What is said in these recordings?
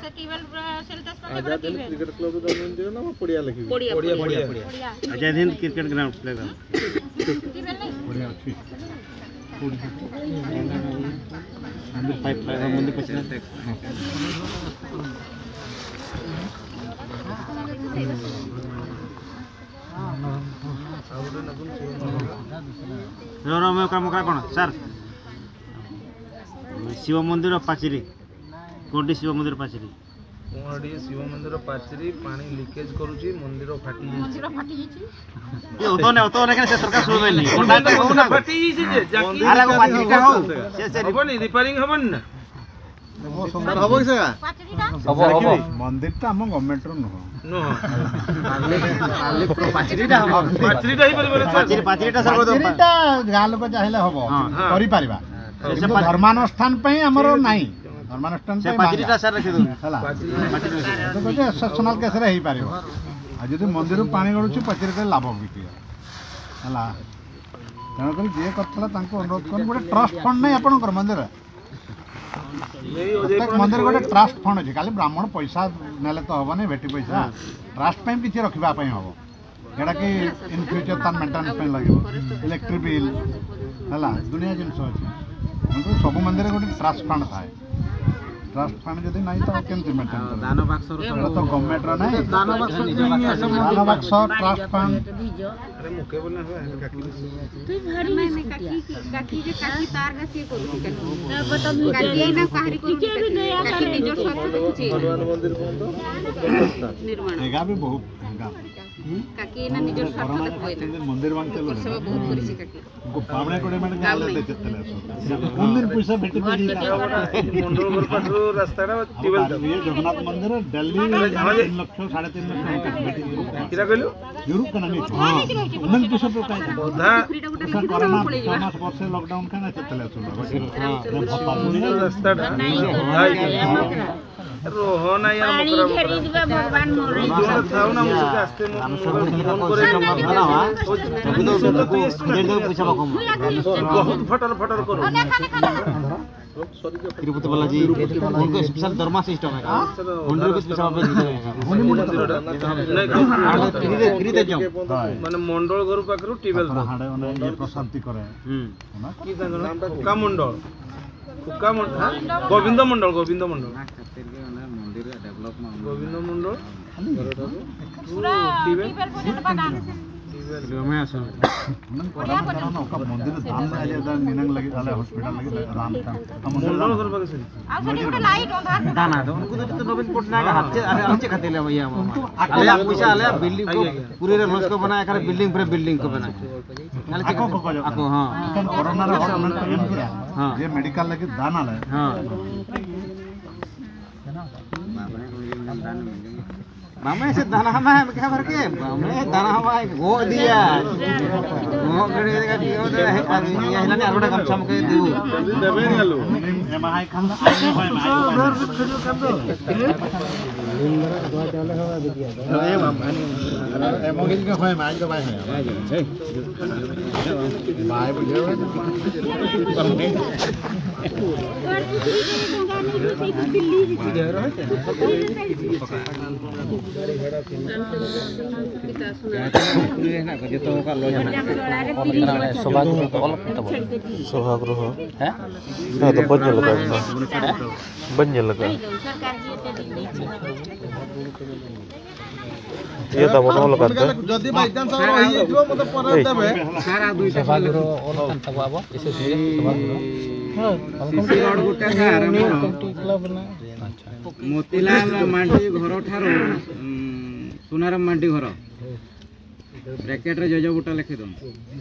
से टीवेल सेल्टस पर आजाद हिंद क्रिकेट क्लब द मंदिर ना पड़िया लिखी पड़िया Azad Hind cricket ground playground टीवेल नहीं बढ़िया अच्छी मंदिर पाइप लगा मंदिर कुछ ना रो में काम कौन सर शिव मंदिर पाचेरी कोडी शिव मंदिर पाचेरी कोडी शिव मंदिर पाचेरी पानी लीकेज करूची मंदिर फाटी ये तो ने से सरकार सुबे नहीं कोटा तो हो ना फाटी जे जाकी अरे को पाचेरी का हो से हबनी रिपेयरिंग हबन ना वो सुंदर हबो से पाचरीटा हबो मंदिर ता हम गवर्नमेंट रो नो पाचेरीटा हो पाचरीटा ही परिबे पाचेरीटा सब पाचेरीटा गाँ लोक चाहिले हबो करि परिबा धर्मानुष्ठान पे हमरो नाही धर्मानुष्ठान पे पाचेरीटा सर रखि दो हला तो कोजे एक्सेप्शनल केस रे ही पारिबो आ जदि मंदिर पानी गळुची पाचेरीटा लाभ बिकी हला तण कर जे कथला तांको अनुरोध कोन गोटे ट्रस्ट फंड नै आपन कर मंदिर मंदिर गोटे ट्रस्ट फंड अछि खाली ब्राह्मण पैसा नेले तो हबो नै भेटी पैसा ट्रस्ट पे किछि रखिबा पई हबो एडा कि इन फ्यूचर तान मेंटेनेंस पे लागिबो इलेक्ट्रिक बिल हला दुनिया जिंस अछि हमको सब मंदिर गोटे ट्रस्ट फंड थाए ट्रस्ट फंड जदि नाही तो केमति मेंटेन दान बाक्स रो तो गवर्नमेंट रो नाही दान बाक्स ट्रस्ट फंड अरे मुके बोलना है काकी तू भारी में काकी जे काकी तार का से करू काकी ना काहरी को के भी दया करे निजर स्वार्थ देखछि हनुमान मंदिर कोन तो निर्माण एगा भी बहुत एगा काकी ना निजर स्वार्थ देखबै ना मंदिर बांग चलो सब बहुत करिछि काकी को पावणे कोडे माने गाले देचतले मंदिर पैसा भेटी मंडल मंडल पाखरो रास्ताडा टिबल ये जगन्नाथ मंदिर दिल्ली 3 लाख 3.5 लाख भेटी किरा कहलु यूरोप कना नहीं हां उनन पैसा तो काय बोधा कोरोना 6 मास वर्ष लॉकडाउन कना चतले सुलो रास्ताडा रोहो ना यार मुकरा घेरी दिबा भगवान मोरे थाउ ना मुके आस्ते फोन करे पैसा कम बहुत फटर फटर करो तिरुपति बालाजी उनको स्पेशल दरमा सिस्टम है 100 रुपीस पैसा फ्री जाओ माने मंडल घर पाखरु टिबल हाडे ये प्रशांति करे की नामटा का मंडल कुका मंडल गोविंद मंडल मंदिर डेवलपमेंट गोविंद मंडल पूरा टीवेल बने बादान में आसो मन कोरा ना का मंदिर दान में आले निनंग लगे आले हॉस्पिटल लगे राम था मंडल घर पाखे से आ सनी गोटे लाइट अंधार दाना दो उनको तो नवीन पटनायक हाथ से खाते ले भैया आले पैसा आले बिल्डिंग को पूरे रे लॉस को बनाया करे बिल्डिंग को बनाया आको हां कोरोना रे गवर्नमेंट एम किया हां ये मेडिकल लगे दान आले हां मामा से दाना हमा है क्या भर के मामा दाना हमा गो दिया गो गड़े का दियो है ये हिलाने आरोडा गमछा मके दिउ देबे गेलो एमआई खान आने भाई ए मामा ए मोगिल का भाई माई का भाई है भाई बुझे सभागृह है तो बन लगा ये तो बोलो लगा जदी बाय चांस रही जइबो मते पर देबे सारा दुईटा सभागृह अनुष्ठान तक आबो एसएससी सभागृह सीसी रोड गुटा घर क्लब ना मोतीलाल मांडी घर ठारो सुनाराम मांडी घर ब्रैकेट रे जजो गुटा लिखि दम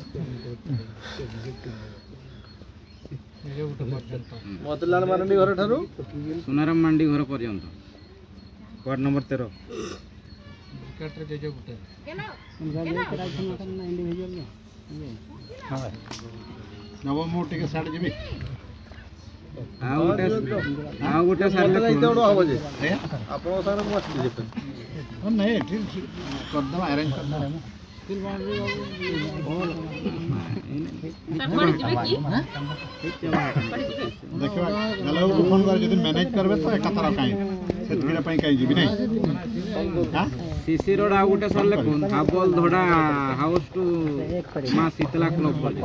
मोतीलाल मांडी घर ठारो सुनाराम मांडी घर पर्यंत वार्ड नंबर 13 ब्रैकेट रे जजो गुटा केना इंडिविजुअल में हां नव मोटी के साइड जीबी आ गोटे साइड ले तो हबो जे आपन सारे मस्त जे हां नहीं ठीक कर दम अरेंज कर दम सब पड़ जबे की देखो गलो फोन कर जदी मैनेज करबे तो एक तरह काई ସେତିକିରେ ପାଇଁ କାଇଁ ଯିବି ନାଇଁ ହାଁ सीसी रोड आ गोटे सर लेखुन हाबल धोडा हाउस टू मां शीतला क्लब पर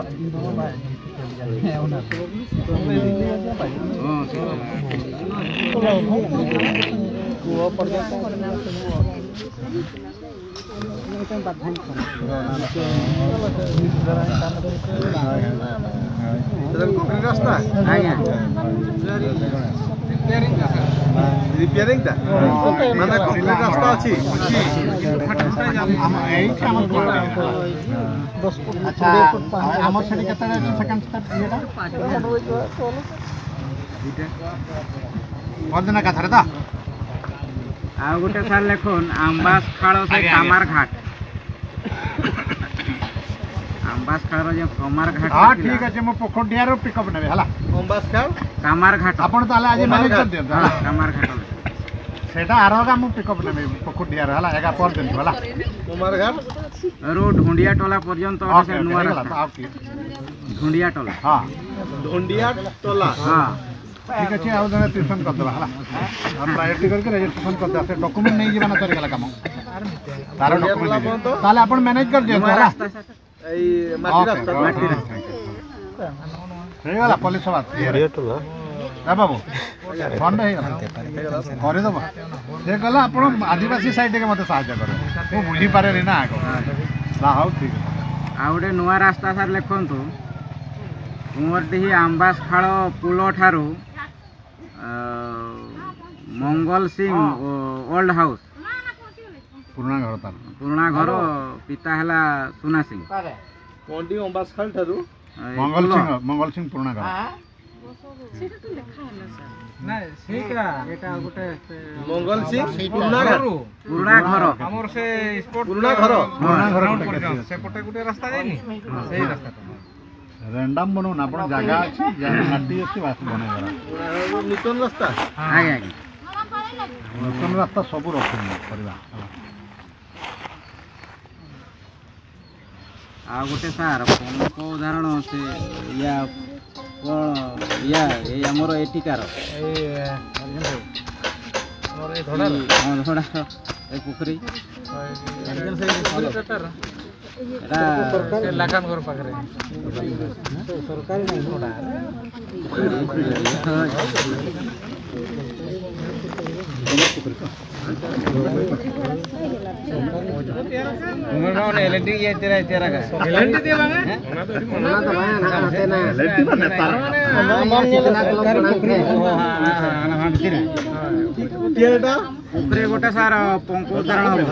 रास्ता आज्ञा रिपेयरिंग ता माने कंक्रीट रास्ता अछि ଏଇଠି ଆମର ଆଚ୍ଛା ଆମର ସେଠି କେତେବେଳେ ଅଛି ସେକେଣ୍ଡ ଷ୍ଟେପ୍ ଇଏଟା ପରଦିନ କଥାରେ ତ आ गोटे सर लेखुन आंबास खाल से कामार घाट आंबास खाल जो कामार घाट हाँ ठीक अच्छे मो पोखरियारो पिकअप नेबे हला अंबास खाल कामार घाट आपण ताले आज मैनेज कर दियो हला कामार घाट सेटा आरोगा मो पिकअप नेबे पोखरियारो हला एगा पर दिन हला कुमार घाट रोड ढुंडिया टोला पर्यंत से नुआ रास्ता ढुंडिया टोला हां ढोंडिया टोला हां ठीक अच्छे आउ जने ट्यूशन कर देबा हला हम प्रायोरिटी करके रजिस्ट्रेशन कर दे डॉक्यूमेंट नहीं जीवाना चले गला काम तार डॉक्यूमेंट ताले आपण मैनेज कर दियो हला ए माटी रास्ता हे गला पुलिस बात ये टोला ए बाबू फंड हे गला करे दबा से गला आपण आदिवासी साइड के मते सहायता करे मु बुझी पारे रे ना आगो ना हाउ ठीक आ गोटे नुआ रास्ता सर लेखंतु कुंवरडीही आंबास खाल पुल ठारू मंगल सिंह ओल्ड हाउस पुराना घर तार पुराना घर पिता हला सुना सिंह कोंडी अंबास खाल थारू मंगल सिंह पुराना घर सेटा तो लिखा है सर ना सेका एटा गोटे मंगल सिंह पुराना घर हमर से स्पॉट पुराना घर से पटे गोटे रास्ता जाइनी सही रास्ता रैंडम बनो ना आपण जगह अछि माटी अछि बास बने गरा नूतन रास्ता आगे आगे नूतन रास्ता सब रखिन परिबा आ गोटे सार को उदाहरण से या या ए हमर एटिकार हमर ए धोडा ए पोखरी लाखान घर पाखरे सरकारी नहीं धोडा एलएनटी ये तेरा का एलएनटी दे बांगे ना तो भाई ना ना एलएनटी बने तार सरकारी पोखरी हां हां बिना केटा पोखरी गोटे सार पंको उदाहरण हो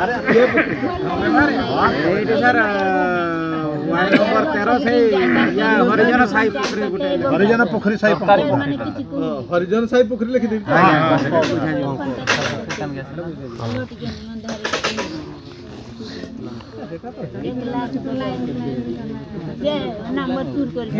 एइटे सार वार्ड नंबर 13 से या हरिजन साई पोखरी गोटे हरिजन पोखरी साई हरिजन साई पोखरी लिखि दे नंबर टूर कर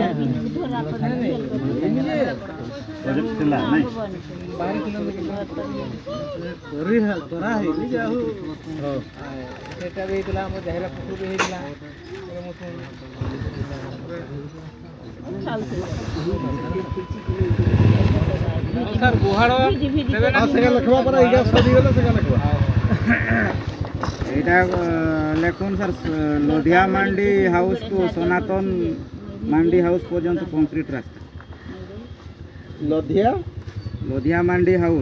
लेखुन sir Lodhiya Mandi house to Sanatan Mandi house पर्यंत कंक्रीट रास्ता लोधिया मंडी हाउस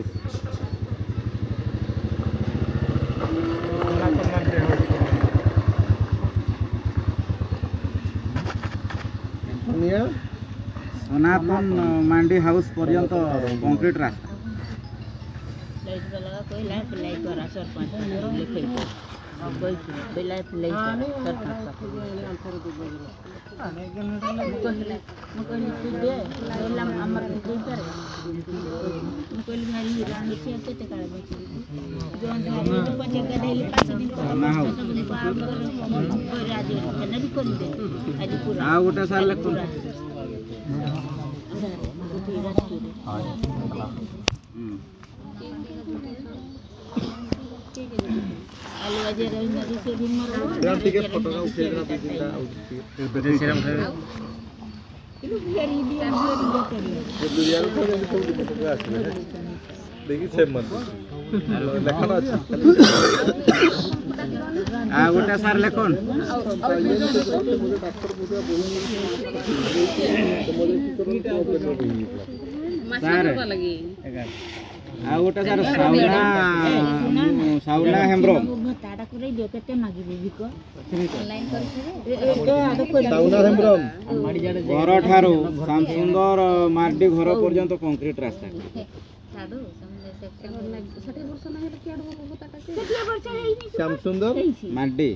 सनातन मंडी हाउस पर्यंत कंक्रीट रास्ता गोटे सार लेखुन टिकट फोटो का उठेगा देखिए 6 मंथ ଲେଖନ ଅଛି आ गोटे सार लेखन सार आ गोटे सार साउला हेम्ब्रम घर ठारू श्याम सुंदर मार्डी घर पर्यंत कंक्रीट रास्ता श्याम सुंदर मार्डी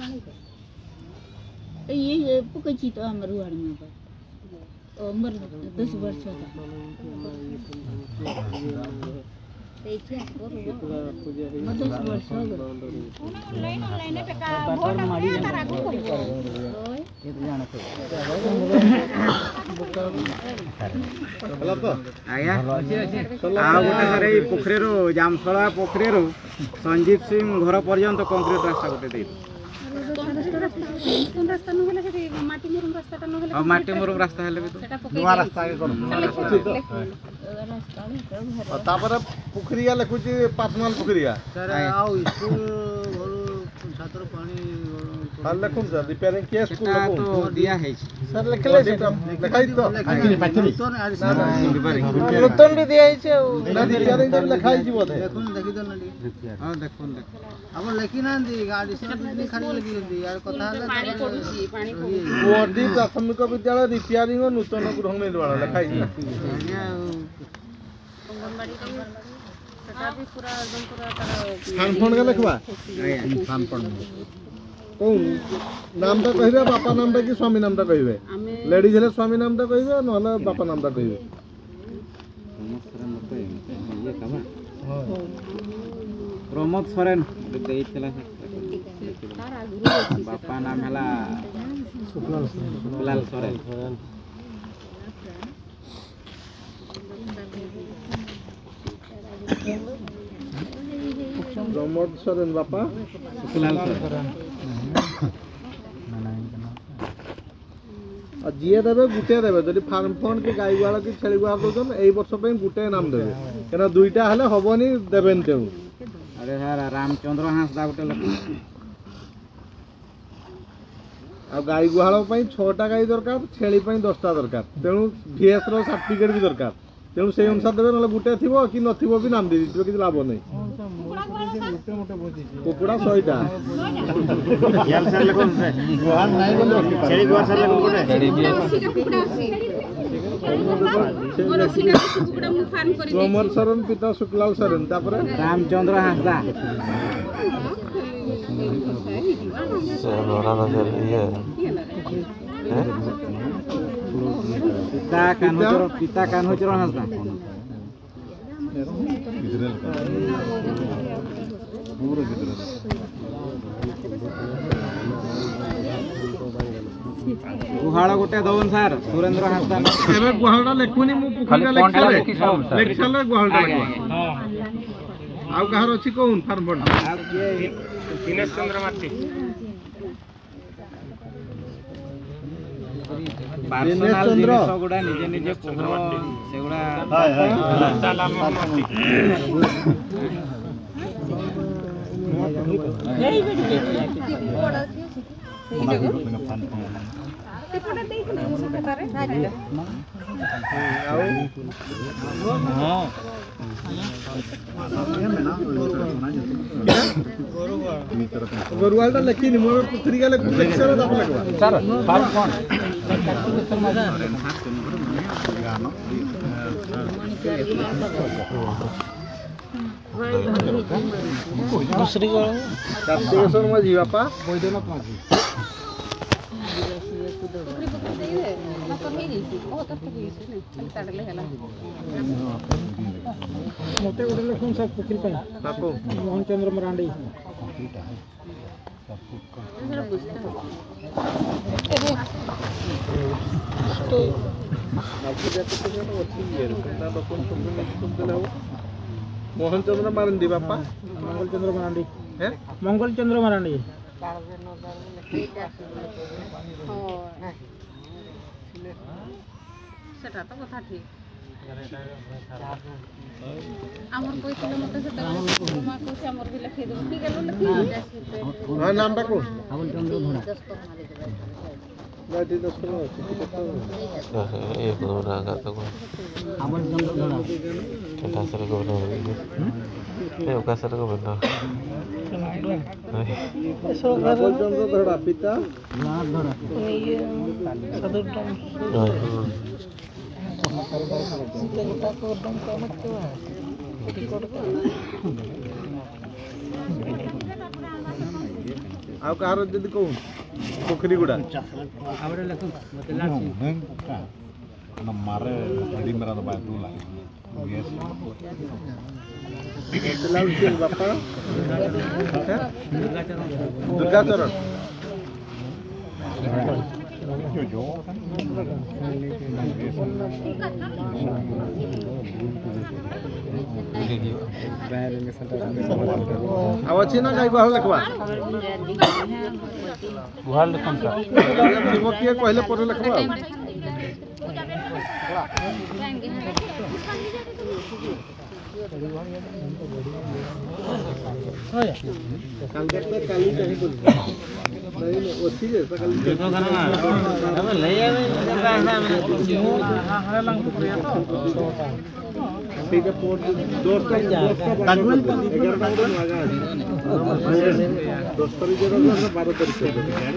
ये पकची तो हमर रुहाड़ में उम्र 10 वर्ष था पोखरी जामसला पोखरी संजीव सिंह घर पर्यंत कंक्रीट रास्ता गोटे दे माटी मुरुम रास्ता हेले नुआ रास्ता के करू तापर पुखरिया लिखुची पासमाल पुखरिया आउ छात्र पानी हाल लिखुन सर रिपेयरिंग के स्कूल तो दिया है सर लिखले लिखाई तो नूतन भी दिया है ना रिपेयरिंग जब लिखाई जी बोले देखुन देखि तो नडी हां देखुन अब लेकिन ना दी गाड़ी से नहीं खड़ी लगी दी यार कथा पानी पडुची पानी ओडी प्राथमिक विद्यालय रिपेयरिंग और नूतन गृह निर्माण लिखाई अंगनबाड़ी सेटा भी पूरा एकदम पूरा खान फोन के लिखवा खान पण कौन नामटा कहिबे बापा नामटा कि स्वामी नामटा कहिबे लेडीज हेले स्वामी नामटा कहिबे नहले बापा नामटा कहिबे प्रमोद सोरेन देइतला बापा नाम हला सुखलाल सोरेन प्रमोद सोरेन बापा सुखलाल सोरेन आ जिए देबे गुटे देबे जदि फार्म फंड के गाई गुआल के छेली गुआल दोजन एई वर्ष पे गुटे नाम देबे केना दुईटा हले हबनी देबेन तेउ अरे यार रामचंद्र हांसदा गोटे लोक आ गाई गुहाल पई 6टा गाई दरकार छेली पई 10टा दरकार तेणु भीएस रो सर्टिफिकेट भी दरकार तेणु से अनुसार देबे नले गुटे थिबो कि नथिबो भी नाम दे दिबे कि लाभ नै कुकुड़ा 100टा यार सर लेकोन से गुहान नाही बोले छेली गुहार सर लेकोन कोने प्रमोद सोरेन पिता सुखलाल सोरेन तापर रामचंद्र हांसदा से लोरा ना चलिए पिता कान्होचर हांसदा गुहाड़ गोटे दवन सर सुरेंद्र हांसदा एबे गुहालटा लेखुनी मु पुखरीटा लेखले लेखले गुहालटा लेखवा आउ कहार अछि कोन फार्म फंड दिनेश चंद्र माटी पर्सनल जिनिस गुडा निजे निजे पोखर सेगुडा ताला माटी गोरुवालटा लेखिनी मोर पुखरी गले लेक्चर दाप लगवा सर फार्म कोन दूसरी को कार्तिकेश्वर माझी बापा बैद्यनाथ माझी मोटे गोटे लेखुन सब पुखरी पई बापू मोहन चंद्र मरांडी मोहन चंद्र मारंडी बापा मंगल चंद्र मारंडी हैं मंगल चंद्र मारंडी सेटा तो कथा ठीक ଆମର କହିଥିଲେ ମତେ ସେତେବେଳେ ମା କହୁଛି ଆମର ବି ଲେଖେଇ ଦେବୁ ଠିକ ହେଲେ ଲେଖେଇ ହଁ ନାମଟା କହୁ एक दो नागा तो कैसा को बना ये कैसा को बना ଚନ୍ଦ୍ର ଧଡ଼ା ପିତା ଆଉ କାହାର ଯଦି କହୁ ପୋଖରୀ ଗୁଡ଼ା मारे बड़ी मेरा तो बात दूला यस लाउड बापा दुर्गाचरण जो अब अच्छी ना गाई गुहाल लिखवा गुहाल लिखन का श्रीमती कहले पर लिखवा काली कहीं बोल नहीं ओसी जे सकाल देखो गाना अब ले आवे ठीक है पोर्ट दोस्त ताजमहल 11 टा को लगा दोस्त तारीख के 12 तारीख को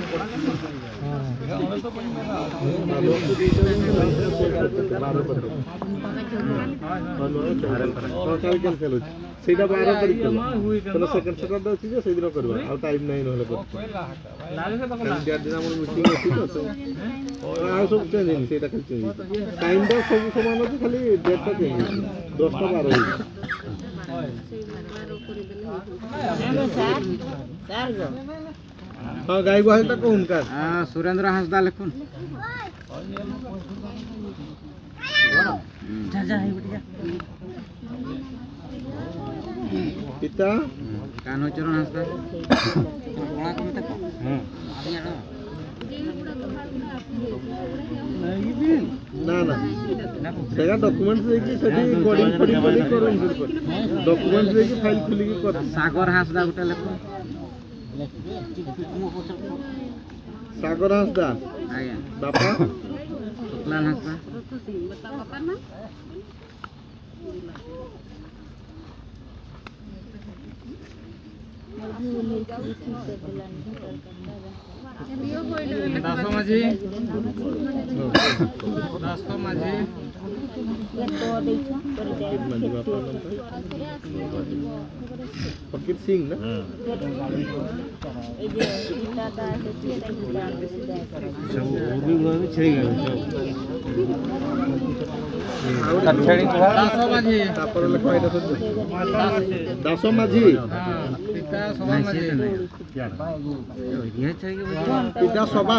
ସେଇଟା 12 ତାରିଖ ତେଣୁ ସେକେଣ୍ଡ ସଟରଡେ ଅଛି ଯେ ସେଇଦିନ କରିବା ଆଉ ଟାଇମ୍ ନାହିଁ ନହେଲେ ଦିନ ଆମର ମିଟିଂ ଅଛି ତ ଆଉ ସବୁ ଚେଞ୍ଜ ହେଇନି ସେଇଟା ଖାଲି ଚେଞ୍ଜ ଟାଇମ୍ଟା ସବୁ ସମାନ ଅଛି ଖାଲି ଡେଟ୍ଟା ଚେଞ୍ଜ ହେଇଛି 10ଟା 12 ହେଇଛି हाँ गाई गुहाल तक कौन का सुरेंद्र हांसदा लिखुन पिता कान्होचरण हांसदा ना ना सेगा डॉक्यूमेंट्स लेके सेठी कोडिंग करून डॉक्यूमेंट्स लेके फाइल खुली की कर सागर हांसदा गुटा लिखुन सागर हांसदा आज्ञा बापा शुक्लाल हांसदा बापा ना दासो माझी फकीर सिंह ना दासो माझी पिता सोबान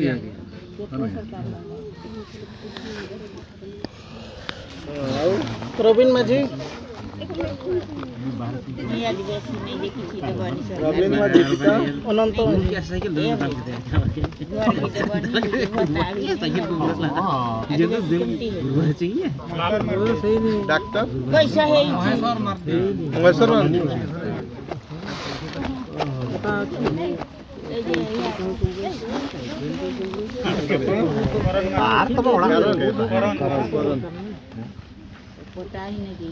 प्रवीण माझी रवीन माझी पिता अनंत डॉक्टर कैसा है महेश्वर पता ही नहीं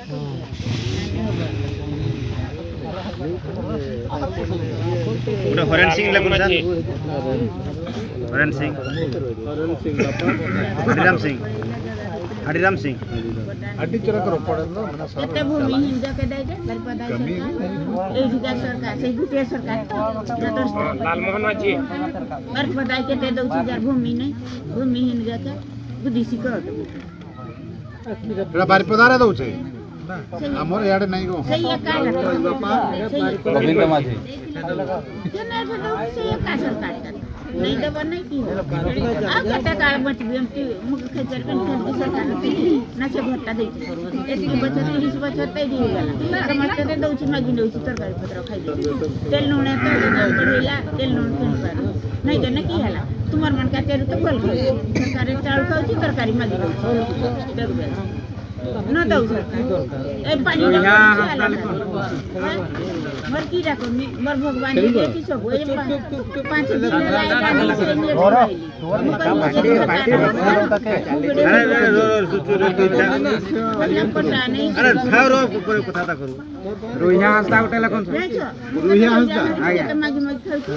उड़ा हरन सिंह लगुन सर हरन सिंह हरिराम सिंह अड्डी चरा करो पड़े ना मना कितना भूमि हिंद के दे दे घर पर कमी ए जिला सरकार से गुटे सरकार लालमोहन माझी घर पर दाई के दे दो हजार भूमि नहीं भूमि हिंद के बुद्धि सिकर एटा बारी पदारे दउछे हमर याडे नहीं गो सही है का गोविंद माझी के नहीं दो सही का सरकार नहीं दे नहीं की अब कटा काल बच बीएमटी मुख खचर के सरकार ना से भत्ता दे एती बचत 30 बचत दे दिला समाज के दउछ मागी दउछ तरकारी पत्र खाइ तेल नूने तो बढ़ेला तेल नून किन पर नहीं देने की हला तुम्हार मन का तेरे तो बोल सरकारी चाउल खाऊची तरकारी मागी न दऊ ए पानी मर की राखो मर भगवान के की सब ए 5 दिन लाइट आनी से अरे खाओ कथा ता करू रोहिया हंसता उठेला कोन रुहिया हंसता आगे मागी मागी खाऊची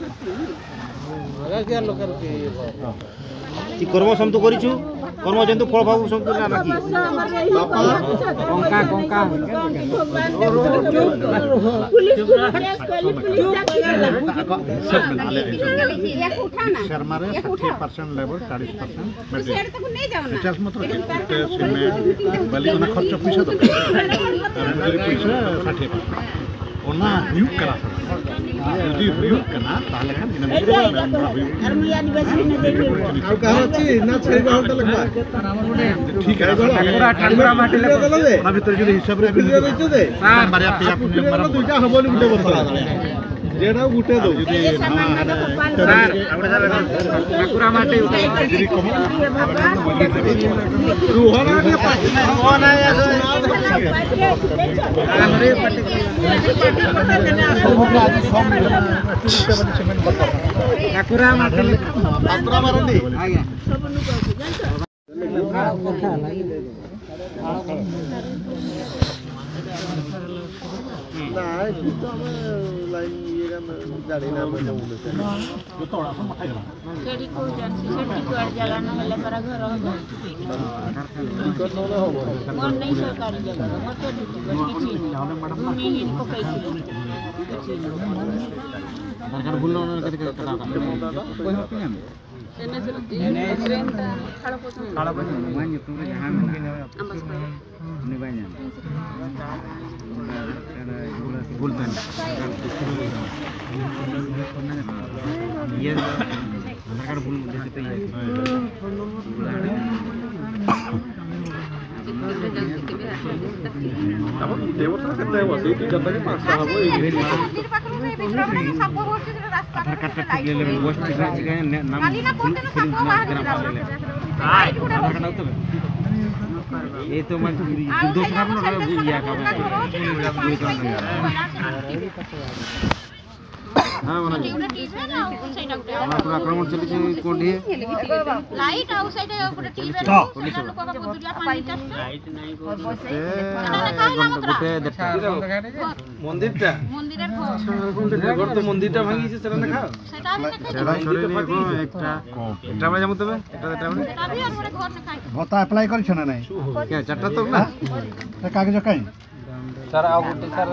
कर्म समतो करिछु कर्म जंतु फल भाव समतो ना बाकी कंका कंका पुलिस शर्मा रे 60% लेबर 40% मटेरियल पचास मत बलि उना खर्च पैसा दो पैसा 60% ओना ह्यूक करा यदि ह्यूक कना ताले खान दिन और मैं आदिवासी ने देखी ଆଉ କାହାର ଅଛି ନା ଛେଳିବା ହୋଟେଲ ଲଗବା ठीक है पूरा ठाकुरा माटी ले ଦେଲେ ଯେ ना भीतर जो हिसाब रे ଭିତରେ ଦେଇଛୁ ଯେ मारिया पिया पुण्य मारा ଦୁଇଟା ହବନି ଗୋଟେ ବର୍ଷ ଯେଟା ଗୁଟେ ଦଉ ये सामान ना तो पाल सर आपडे ठाकुरा माटी यदि कम रुहना के पास कोना हमरे पट्टी ठाकुरा माटी ठाकुरा मारंडी आज्ञा ନା ଏଠି ତ ଆମେ ଲାଇନ ଇଏ ଗାଡ଼ି ନା ପଇସା ବୁଲୁଛେ सेठी को जानसी सेठी को आड़ जगह न हेले पर घर हो ଟିକଟ ନହେଲେ ହବ मोर नहीं सरकारी जगह मोर तो किछि नहीं नहीं को कैछि सरकार बुल्लो न कते कता कोई हो पिना खाला पछ मान्य तुरे जहां में नहीं बान्या बोलतन ये सरकार बुल देते तो ये अब देवर केते ହେବ ସେଇଠି ଜତକି 500 ହେବ ଏଇ मंदिर पाखरु से विक्रम रे सब वर्ष से रास्ता आधार कार्ड तक ले ले वोस्ट के नाम काली ना कोते सब बाहर आधार कार्ड आउत ये तो मैं युद्ध खराब न या का हां बना टीवी टीवी ना उसे डॉक्टर हमारा आक्रमण चली कोठी लाइट आउ साइड ऊपर टीवी रे लोग को बुदुरिया पानी टा लाइट नहीं को गोटे देखा ମନ୍ଦିରଟା मंदिर ଘର ତ ମନ୍ଦିରଟା ଭାଙ୍ଗିଛି ସେଟା ଦେଖା सेटा भी देखै चला छोरे ने को एकटा एकटा बजे जामु तबे एकटा एकटा बजे सेटा भी हमरे घर में खाइ भत्ता अप्लाई करछ ना नहीं क्या चारटा तो ना ते कागज काई सर आ गोटे सर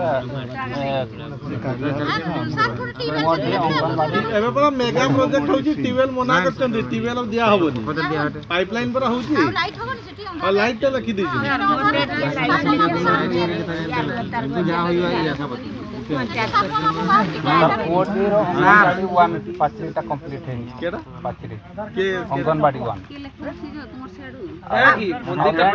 ଏବେ ପୁରା ମେଗା ପ୍ରୋଜେକ୍ଟ ହଉଛି ଟ୍ୟୁବୱେଲ ମନା କରିଛନ୍ତି ଟ୍ୟୁବୱେଲ ଦିଆ ହବନି बदल दिया हटे ପାଇପଲାଇନ ପରା ହଉଛି लाइट होबो सेठी ଆଉ ଲାଇଟ ଟା ଲେଖି ଦେଇଛି तो जा होई या का बता अंगनवाड़ी अंगनवाड़ी 1 पाचरीटा कंप्लीट है केडा पाचरी के अंगनवाड़ी 1 के लेखो तुमर सेडू কি মন্দিরটা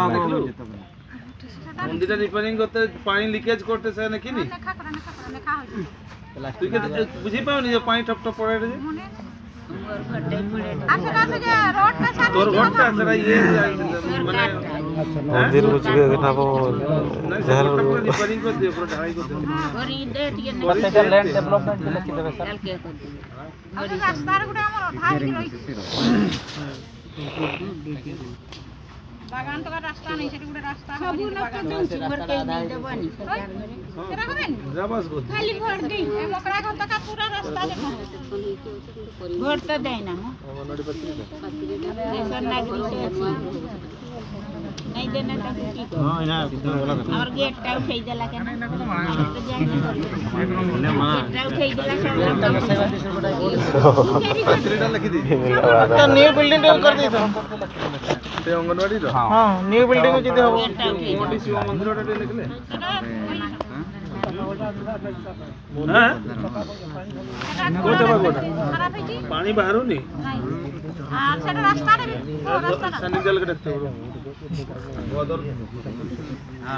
মন্দিরটা রিপেয়ারিং করতে পানি লিকেজ করতে সে নাকি নি लेखा होई তুই কে বুঝি পাওনি যে পানি টপ টপ পড়ে রে अच्छा रात जे रोड पे साथ তোর ঘরটা সেটা ইয়ে মানে মন্দির বুঝবে নাম যার রিপেয়ারিং করে দিও পুরো ঢালাই করে দিও और ये डेट ये सेटा लैंड डेवलपमेंट के लिखि देबे सर और रास्ता रे गुडा हमर भाग रही बागान तो का रास्ता नहीं सेठी गुडा रास्ता सब न तो सुपर के नहीं देबनी सरकार में केरा हबेन जाबास गो खाली भर दे ए मकरा घर तक पूरा रास्ता देखो घर तो देना हो देशन नागरिक अछि नहीं देना तो की हां इना बोला और गेट टा उठै देला के ना तो जाई ने मां गेट टा उठै देला सब पात्रीटा लिखि दी तो न्यू बिल्डिंग कर दी ते अंगनवाड़ी रो हां न्यू बिल्डिंग जदी हो गेट टा उठै मोटी शिव मंदिरटा टे लिखले हां गोटा गोटा खराब है जी पानी बाहरुनी नहीं और सेटा रास्ता रे रास्ता सनी जल के देखते हो गोदर हां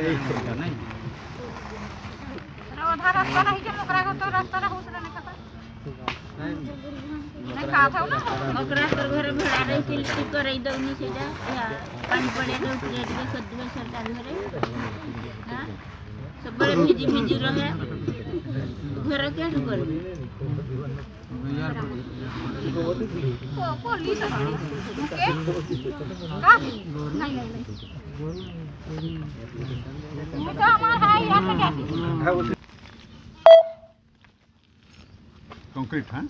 आधा रास्ता नहीं के मकरा घर तो रास्ता रे हो से नहीं खता मकरा घर भेड़ा रही सिल्क करई दउनी सेटा पानी पड़े तो रेट के सदवे सरकार घरे हां सब बड़े भिजी भिजी रहे घर क्या कर पुलिस ओके का नहीं ये तो हमारा है यहाँ पे क्या कंक्रीट हाँ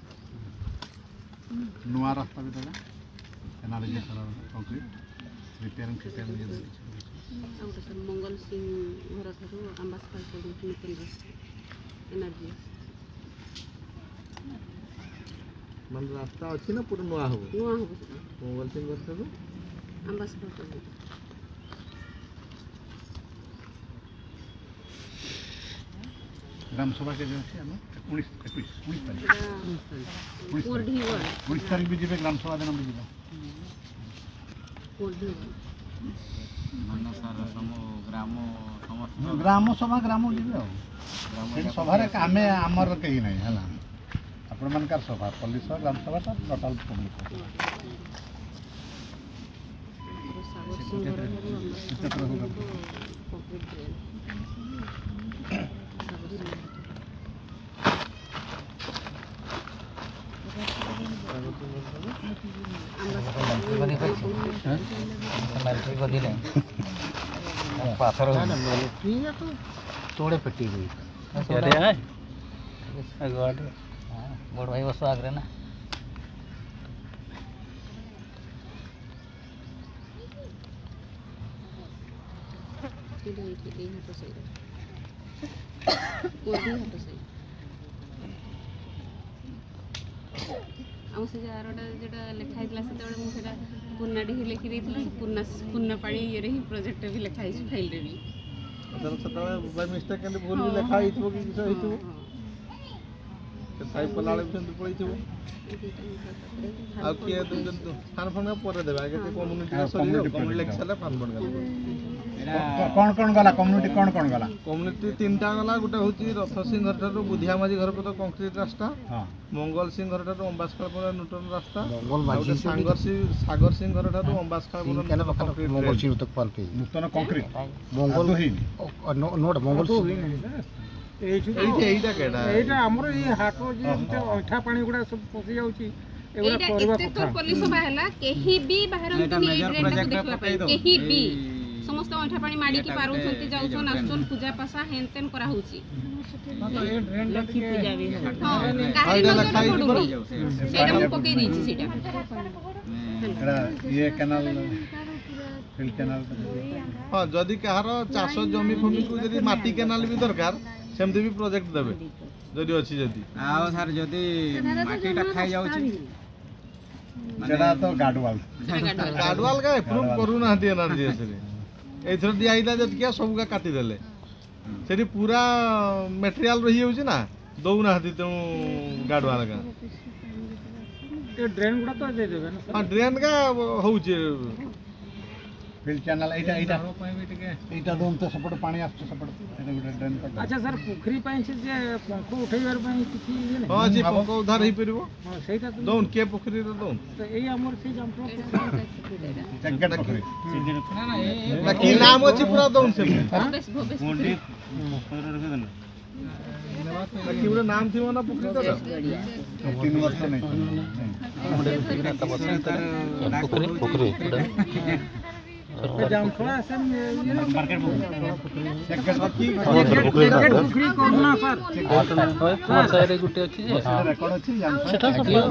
नुआ रास्ता भी देगा एनआरजी कंक्रीट रिपेयरिंग फिटेरिंग मंगल सिंह घर ठारू आंबासपाल नूतन एनर्जी मान रास्ता अच्छी ना पूरा नुआ हो मंगल सिंह घर ठारू आंबासपाल ग्राम सभा के जो है 19 तारीख 19 तारीख भी जीवे ग्राम सभा दिन भी जीवे ग्राम सभा ग्राम जीवे सभार आमे आमर कहीं नहीं है आपण मानकार सभा पल्ली सभा ग्राम सभा टोटाल पब्लिक तोड़े पट्टी हुई बड़ भाई बस आगरे ना आम से आरोटा जोटा लिखाई से मुझे पुन्नाडी लिखी देती पुन्ना पाड़ी ये ही प्रोजेक्ट भी लिखाई फाइल रे भी बाय मिस्टेक के भूल भी लिखा हितबो कि किछ हितबो के टाइप पलाळे भी सेंत पड़ी थिबो आ के स्थान फन पर देबा के कम्युनिटी कम्युनिटी लेक्चर फान बन गला कौन गला कम्युनिटी कौन गला कम्युनिटी तीनटा गला गोटे होची रथ सिंह घर ठारू बुधिया माजी घर पर कंक्रीट रास्ता हां मंगल सिंह घर ठारू अंबासकाल पर नूतन रास्ता मंगल माजी सागर सिंह घर ठारू अंबासकाल पर कंक्रीट मंगल सिंह तक पाल के नूतन कंक्रीट मंगल ही नोट मंगल एटा केडा एटा हमर ई हाटो जे अंठा पानी गुडा सब पसी जाउची एगुडा करबा तो पुलिस सभा हैला केही भी बाहर तो नहीं ड्रेन को देखवा पाई केही भी समस्त अंठा पानी माडी की पारू छंती जाउछन आसुन पूजा पासा हेनतेन करा होची लक्ष्मी पूजा भी हां काहे न पडुनी सेटा मु पके दीची सेटा ये कैनाल फिल कैनाल हां जदी कहार चाष जमी फमी को जदी माटी कैनाल भी दरकार सेमते भी प्रोजेक्ट देबे जदी अछि जदी आओ सर जदी माटीटा खाइ जाउची जेडा तो गाडवाल का अप्रूव करू ना हती एनर्जी से एथर दिया आइला जद के सब का काटी देले सेठी पूरा मटेरियल रही होची ना दौ ना हती त गाडवाल का ये ड्रेन गुडा तो दे देबे ना हां ड्रेन का होची फिल कैनाल एटा डोम तो सपोर्ट पानी आछ सपोर्ट एटा गुडा ड्रेन का अच्छा सर पोखरी पाइन से जे पंख उठैबार पाइन किछि ये नै हां जी पंख उधार ही परबो हां सेटा दोन के पोखरी रो दोन तो एई हमर से जंपर जगत पोखरी ना की नाम अछि पूरा दोन से भोबेश की पूरा नाम थी ना पोखरी तो 3 वर्ष नहीं पोखरी जामखोड़ा असन ये मार्केट पोखरी कोना सर और साइड गुटे अछि जे रेकॉर्ड अछि सेटा सब ए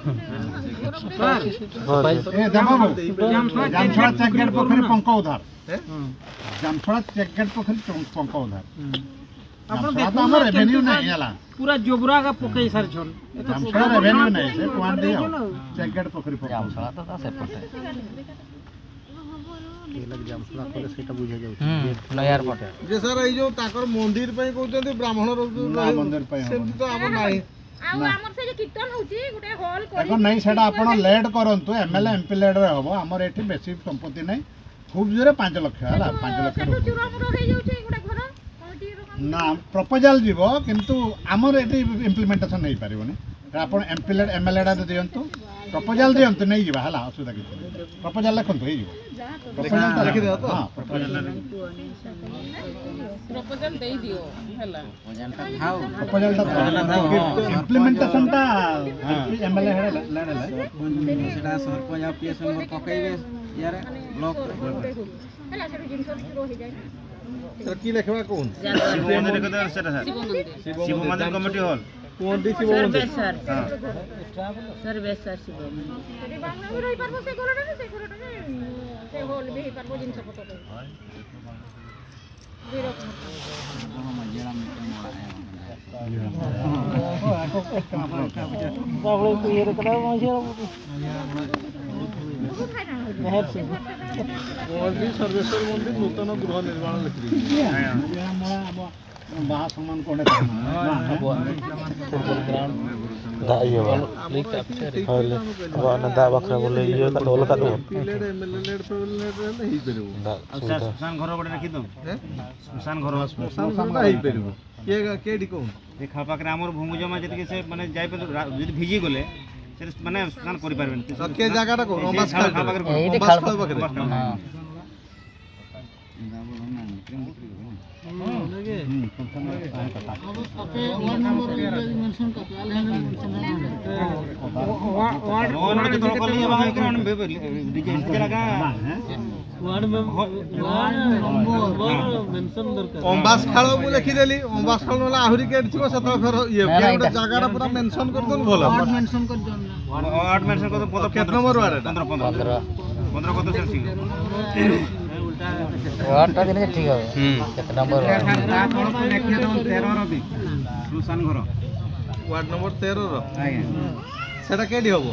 देखो जामछड़ा चेकगेट पोखरी पंक उधार जामछड़ा चेकगेट पोखरी पंक उधार अपन देखो हमर रेवेन्यू नहीं हला पूरा जोबरा का पकई सर छन जामछड़ा रेवेन्यू नहीं से पॉइंट दियो चेकगेट पोखरी पंक जामछड़ा तो से पटे जामछड़ा कोले सेटा बुझा जाउ नयार पटे जे सर ए जो ताकर मंदिर पई कहउछन्ती ब्राह्मण रो मंदिर पई सेम तो आब नाही आ हमर से जे कीर्तन होची गुटे हॉल देखो नहीं सेटा आपण लेड करंतु एमएलए एमपी लेड रे हबो हमर एठी बेसी संपत्ति नहीं खूब जोरे 5 लाख हला 5 लाख चुरा मुरा हे जाउची गुटे घर कमिटी रो ନା ପ୍ରପୋଜାଲ ଯିବ କିନ୍ତୁ ଆମର ଏଠି ଇମ୍ପ୍ଲିମେଣ୍ଟେସନ୍ ହେଇପାରିବନି। ଆପଣ MLA ଦିଅନ୍ତୁ, ପ୍ରପୋଜାଲ ଦିଅନ୍ତୁ, ନେଇଯିବା ହେଲା, ଅସୁବିଧା କିଛି ନାହିଁ। ପ୍ରପୋଜାଲ ଲେଖନ୍ତୁ, ହେଇଯିବ। ପ୍ରପୋଜାଲ ଲେଖିଦେବ ତ? ପ୍ରପୋଜାଲ ଦେଇଦିଅ ହେଲା। ପ୍ରପୋଜାଲଟା ଇମ୍ପ୍ଲିମେଣ୍ଟେସନଟା MLA ସେଟା ସରପଞ୍ଚ ଆଉ PS ମେମ୍ବର ପକେଇବେ ଇଆରେ ବ୍ଲକରେ। କି ଲେଖିବା କହୁନ? ଶିବ ମନ୍ଦିର କମିଟି ହଲ୍ କୁହନ୍ତି। ଶିବ ମନ୍ଦିର सर्वेश्वर शिव सर्वेश्वर मंदिर नूतन गृह निर्माण लिखी महासम्मान कोण दा बखरा बोले ये का ढोल का दो ଶ୍ମଶାନ ଘର ଗୋଟେ ରଖି ଦଉ। ଶ୍ମଶାନ ଘର ହେଇପାରିବ କେଠି କହୁନ? ଦେଖା ପାଖରେ ଆମର ଭୂମି ଜମା ଯେତିକି ସେ ମାନେ ଯାଇପାରିବ ଯଦି ଭିଜି ଗଲେ ସେ ମାନେ ସ୍ନାନ କରିପାରିବେନି। କେ ଜାଗାଟା କହୁନ? ଅମ୍ବାସ ଖାଳ ମୁଁ ଲେଖିଦେଲି। ଅମ୍ବାସ ଖାଳ ନହେଲେ ଆହୁରି କେଠି ଥିବ ସେତେବେଳେ ଫେର ଇଏ ଗୋଟେ ଜାଗାଟା ପୁରା ମେନସନ କରିଦେଲେ ଭଲ। କେତେ ନମ୍ବର ୱାର୍ଡ ଏଟା? 15 କତ ସେ ଠିକ। वार्डटा दिले ठीक है केते नंबर ଶ୍ମଶାନ ଘର ୱାର୍ଡ ନମ୍ବର 13 ର ସେଟା କେଠି ହବ?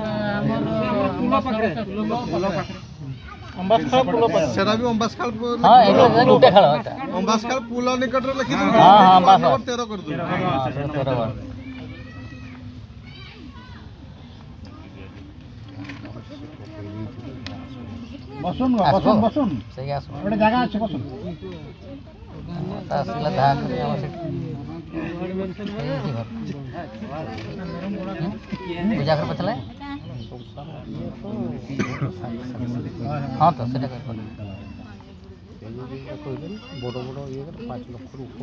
ସେଟା ବି ଅମ୍ବାସ ଖାଳ ଅମ୍ବାସ ଖାଳ ପୁଲ ନିକଟରେ ଲେଖିଦେବୁ। ୱାର୍ଡ ନମ୍ବର 13 କରିଦେବୁ। बसुन सही आसो गोटे जगह अच्छे बसुन आसला धान पूजा कर पचला हाँ तो सेटा कर बड़ बड़ ये 5 लाख ऊपर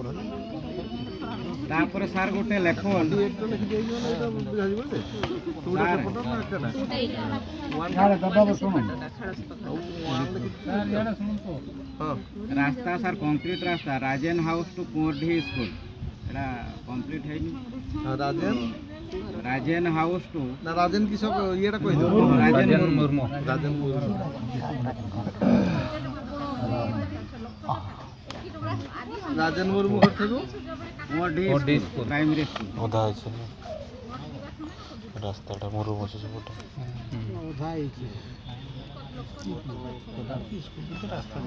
तापर सार गोटे लेखन रास्ता सार कंक्रीट रास्ता Rajen house to Kordi school एटा कंप्लीट है नी राजेन हाउस टू ना राजेन की सब येटा कहि दो राजेन मुर्मू राजेन मुर्मू करथु कोर्डी स्कूल प्राइमरी स्कूल ओधा है रास्ताटा मुर्मू बसे बोटा ओधा है रास्ता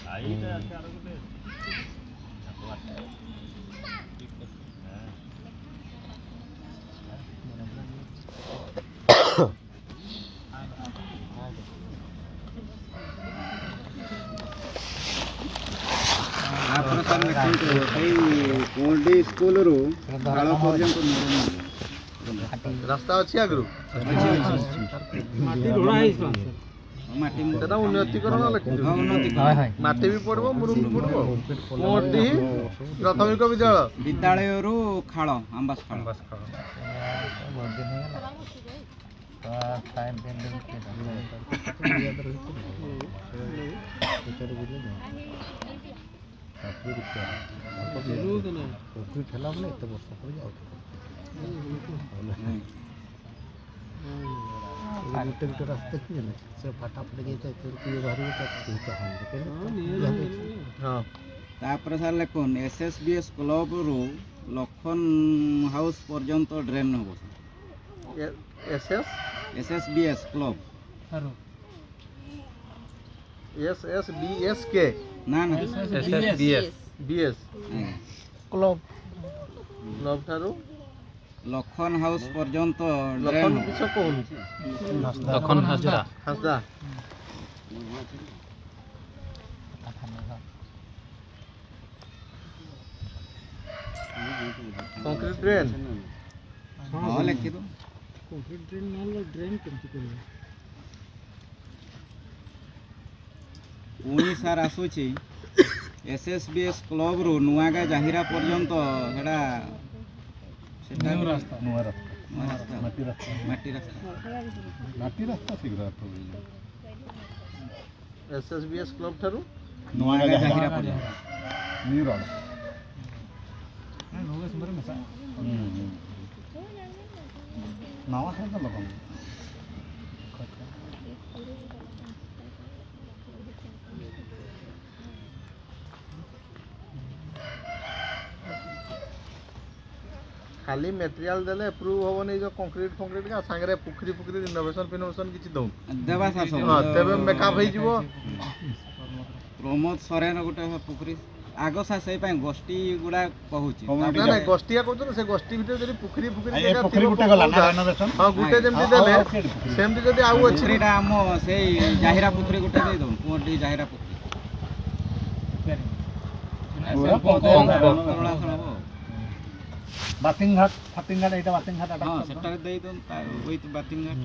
कोर्डी स्कूल रू हाल पर्यंत रास्ता अछि आगरु माटी ढोळा है माटी सेटा उन्नतिकरण लखि माटी भी पड़बो मुरुम पड़बो कोर्डी प्राथमिक विद्यालय रू खाल आंबास खाल तापर सार लेखन SSBS क्लब रू लखन हाउस पर्यंत ड्रेन हो SSBS क्लब SSBS के ना ना SSBS क्लब थारो लखन हाउस पर्यंत लखन किछ कोन लखन हसदा कंक्रीट ड्रेन हाँ लिखी दो କଂକ୍ରିଟ ଡ୍ରେନ୍ ନହେଲେ ଡ୍ରେନ୍ କେମିତି କରିବେ? ପୁଣି ସାର୍ ଆସୁଛି SSBS କ୍ଲବରୁ ନୂଆଗାଁ ଜାହିରା ପର୍ଯ୍ୟନ୍ତ ସେଟା ନୂଆ ରାସ୍ତା ମାଟି ରାସ୍ତା ଶୀଘ୍ର SSBS କ୍ଲବ ଠାରୁ ନୂଆଗାଁ ଜାହିରା ପର୍ଯ୍ୟନ୍ତ ନ୍ୟୁ ରୋଡ୍ ନवा ସହିତ ଲୋକ खाली मटेरियल देले अप्रूव होबनी जो कंक्रीट फंक्रीट का संगरे पुखरी पुखरी रिनोवेशन फिनोवेशन किछि दउ देवा सा सब हां तबे मेकअप होई जिवो प्रमोद सरेन गोटे पुखरी आगो सा सेई पय गोष्ठी गुडा कहूची ना ना गोष्ठिया कहतो से गोष्ठी भीतर जदी पुखरी पुखरी ए पुखरी गुटे गला ना रिनोवेशन हां गुटे जेमति देले सेमति जदी आउ अछि पुखरीटा हम सेई जाहिरा पुखरी गोटे दे दउ कोटी जाहिरा पुखरी बातिंग घाट एटा बातिंग घाट हां सेटा दे दउ विथ बातिंग घाट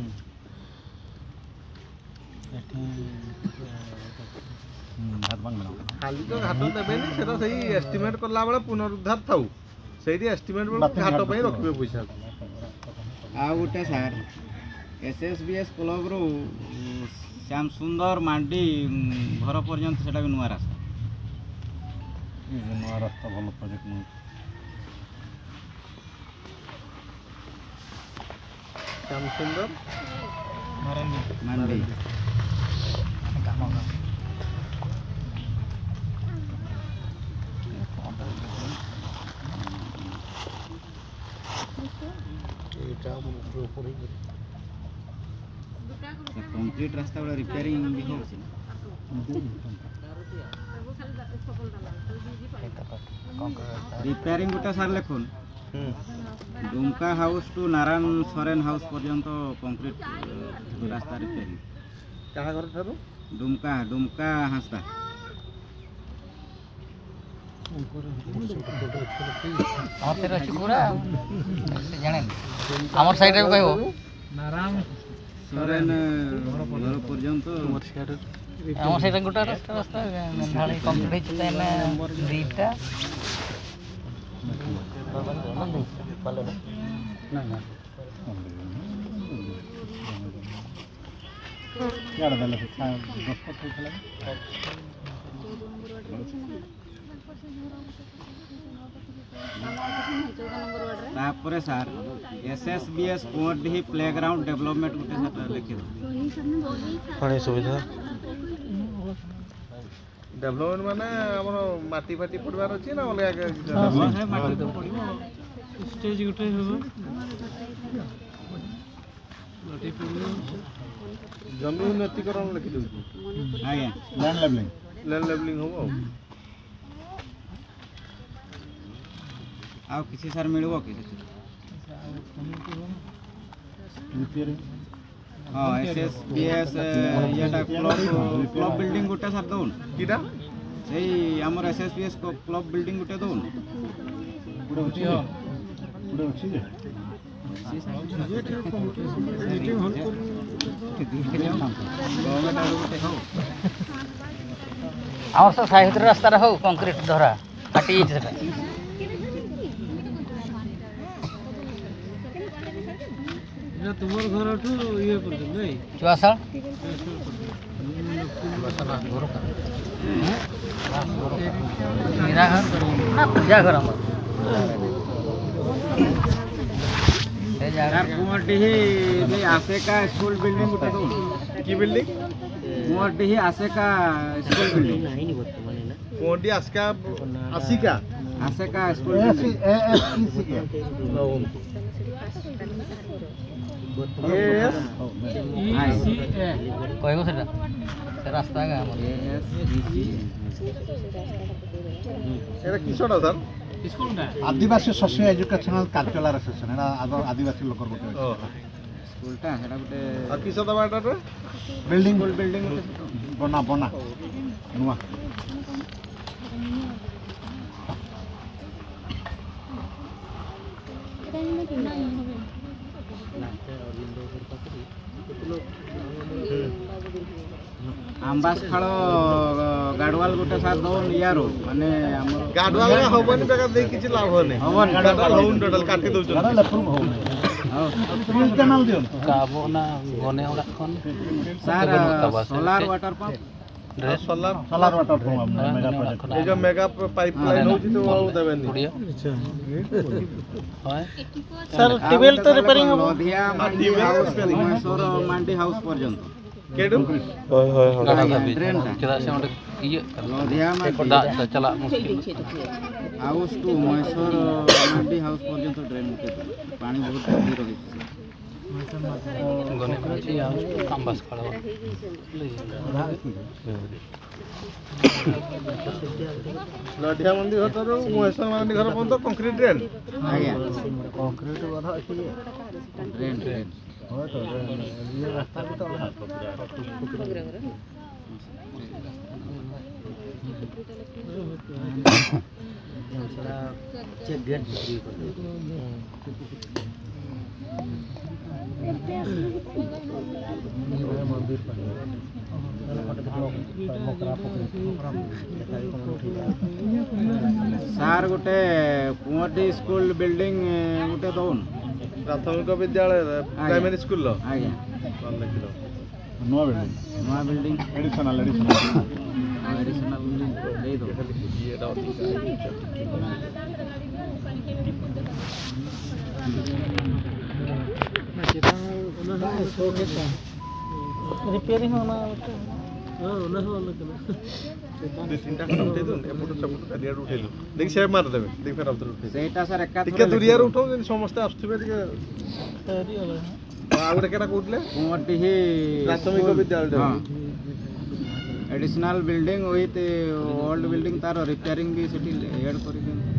खाली तो घाट देबेनी सेटा सही एस्टिमेट करला बेले पुनरुद्धार थाउ सेही एस्टिमेट बेले घाट पई रखबे पैसा आ गोटे सार SSBS क्लब रो श्याम सुंदर मांडी घर पर्यंत सेटा भी नुआ रास्ता भल प्रोजेक्ट श्याम सुंदर मांडी कंक्रीट रास्ता वाला रिपेयरिंग भी होछि रिपेयरिंग गोटे सार लेखुन Dumka house to Narayan Soren house पर्यंत कंक्रीट रास्ता रिपेयरिंग कहा घर थारु डुमका हास्ता আমার সাইডে কইব ନାରାୟଣ ସରେନ ଘର ପର୍ଯ୍ୟନ୍ତ আমার সাইডে গোটা রাস্তা রাস্তা ঢালাই কমপ্লিট হইছে তাই না দুইটা না না यार दले दस्खत होइछला तापरे सार SSBS कोडही प्लेग्राउंड डेवलपमेंट गोटे सार लिखि दो पानी सुविधा डेवलपमेंट माने हमर माटी फाटी पड़वार अछि ना अलगा के माटी तो पड़िबो स्टेज गोटे होबो माटी पड़िबो जमीन उन्नतीकरण लिखि दउ आज्ञा लैंड लेवलिंग होबो आ किसी सार मिलबो कि हां SSBS येटा क्लब बिल्डिंग गोटे सार दउन किटा सेई हमर SSBS क्लब बिल्डिंग गोटे दउन पुरो अछि जे আমার সব সাইড রাস্তাটা হোক কংক্রিট ধরা কাটি সেটা এটা তোমার ঘরঠু ইয়ে পর্যন্ত নাই চুয়াশাল मेरा घर ना पूजा घर हमर यार कुमारडीही में आसे का स्कूल बिल्डिंग गोटे दउन की बिल्डिंग कुमारडीही आसे का स्कूल बिल्डिंग कोंडी आसका आसिका आसे का स्कूल बिल्डिंग यस कहबो सेटा से रास्ता है हमर एरा किछोडा सर स्कूलटा Adivasi socio educational cultural association एरा आदिवासी लोकर गोटे स्कूलटा हेडा गोटे आ किछो दबाटा रे बिल्डिंग बिल्डिंग बना नुआ आंबासखाल गाडवाल गोटे सार दौन यारो माने हमर गाडवाल हबनी बेगा दे किछि लाभ नै हबन गाडवाल होउन टोटल काटी दउ गाडा लेफ्ट हो ट्रिल कैनाल दियो काबो ना गने ओडा खन सार solar water pump solar water pump mega project ए जो मेगा पाइपलाइन होछि तो वो देबेनी हाय सर टिबेल तो रिपेयरिंग हो लोधिया मांडी हाउस महेश्वर मांडी हाउस पर्यंत केडु होय होय होय गाना का ट्रेन चला से ओडे ये लोधिया मांडी दा चला मुश्किल house to Maheshwar Mandi house पर्यंत ड्रेन के पानी बहुत जल्दी रही गने माची आंबास खाल लढिया मंदी घर तो महेश्वर मंदी घर पन तो कंक्रीट ड्रेन आज्ञा कंक्रीट वाला अछि ड्रेन ड्रेन हो तो ये रास्ता भी तो चेक गेट मंदिर सार गोटे कुंवटी स्कूल बिल्डिंग गोटे दौन प्राथमिक विद्यालय प्राइमरी स्कूल लो आज्ञा नो बिल्डिंग एडिशनल एडिशनल दे दो रिपेयरिंग होना दे तीनटा खन उठे दो एपटो सपटो करिया उठेलु देखि सेव मार देबे देखि फेर उठे सेटा सर एका टिके दुरिया उठो जे समस्त आस्तबे टिके आ गुटे केना कहउतले कुंवटी ही प्राथमिक विद्यालय additional building with old building तार रिपेयरिंग भी सेठी ऐड करि देन